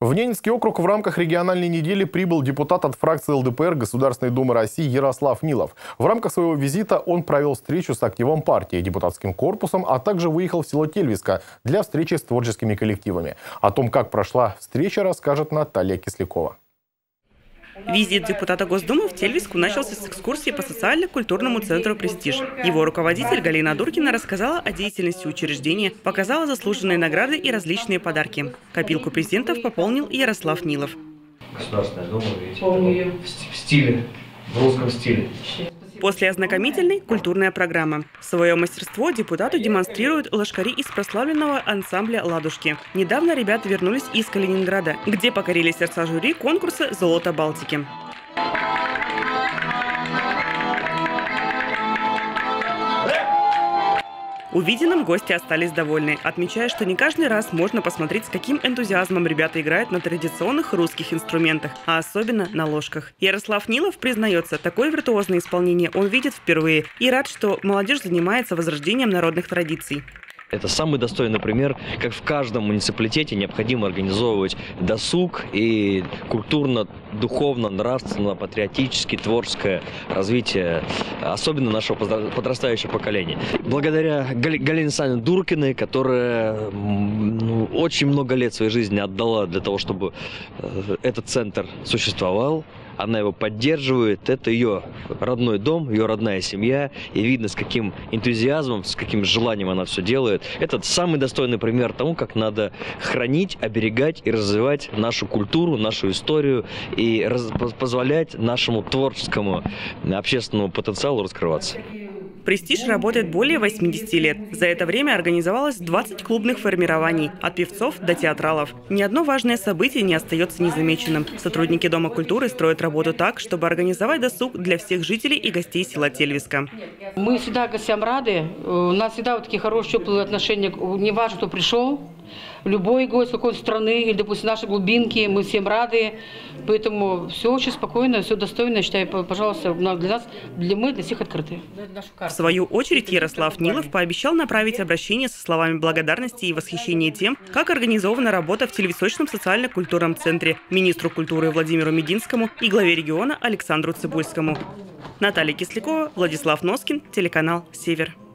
В Ненецкий округ в рамках региональной недели прибыл депутат от фракции ЛДПР Государственной Думы России Ярослав Нилов. В рамках своего визита он провел встречу с активом партии, депутатским корпусом, а также выехал в село Тельвиска для встречи с творческими коллективами. О том, как прошла встреча, расскажет Наталья Кислякова. Визит депутата Госдумы в Тельвиску начался с экскурсии по социально-культурному центру «Престиж». Его руководитель Галина Дуркина рассказала о деятельности учреждения, показала заслуженные награды и различные подарки. Копилку презентов пополнил и Ярослав Нилов. Государственная Дума, видите, в стиле, в русском стиле. После ознакомительной культурная программа. Свое мастерство депутату демонстрируют лошкари из прославленного ансамбля «Ладушки». Недавно ребята вернулись из Калининграда, где покорили сердца жюри конкурса «Золото Балтики». Увиденным гости остались довольны, отмечая, что не каждый раз можно посмотреть, с каким энтузиазмом ребята играют на традиционных русских инструментах, а особенно на ложках. Ярослав Нилов признается, такое виртуозное исполнение он видит впервые и рад, что молодежь занимается возрождением народных традиций. Это самый достойный пример, как в каждом муниципалитете необходимо организовывать досуг и культурно-духовно, нравственно, патриотически, творческое развитие, особенно нашего подрастающего поколения. Благодаря Галине Александровне Дуркиной, которая очень много лет своей жизни отдала для того, чтобы этот центр существовал, она его поддерживает, это ее родной дом, ее родная семья, и видно, с каким энтузиазмом, с каким желанием она все делает. Это самый достойный пример тому, как надо хранить, оберегать и развивать нашу культуру, нашу историю и позволять нашему творческому, общественному потенциалу раскрываться. «Престиж» работает более 80 лет. За это время организовалось 20 клубных формирований, от певцов до театралов. Ни одно важное событие не остается незамеченным. Сотрудники Дома культуры строят работу так, чтобы организовать досуг для всех жителей и гостей села Тельвиска. Мы всегда гостям рады. У нас всегда вот такие хорошие, теплые отношения. Не важно, кто пришел. Любой гость какой страны или, допустим, наши глубинки, мы всем рады. Поэтому все очень спокойно, все достойно. Я считаю, пожалуйста, для нас, для всех открыты. В свою очередь Ярослав Нилов пообещал направить обращение со словами благодарности и восхищения тем, как организована работа в Тельвисочном социально-культурном центре, министру культуры Владимиру Мединскому и главе региона Александру Цыбульскому. Наталья Кислякова, Владислав Носкин, телеканал «Север».